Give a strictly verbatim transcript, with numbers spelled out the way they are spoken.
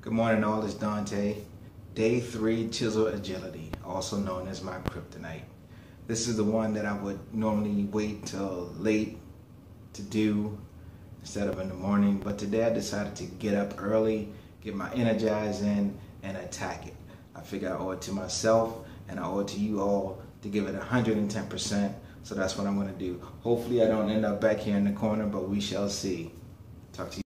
Good morning all, it's Dante. Day three, Chiseled Agility, also known as my kryptonite. This is the one that I would normally wait till late to do instead of in the morning, but today I decided to get up early, get my energize in, and attack it. I figure I owe it to myself and I owe it to you all to give it one hundred ten percent, so that's what I'm going to do. Hopefully I don't end up back here in the corner, but we shall see. Talk to you.